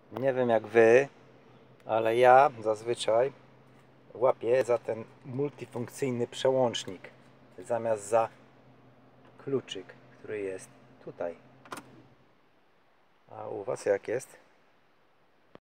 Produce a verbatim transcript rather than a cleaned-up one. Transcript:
Nie wiem jak wy, ale ja zazwyczaj łapię za ten multifunkcyjny przełącznik zamiast za kluczyk, który jest tutaj. A u was jak jest?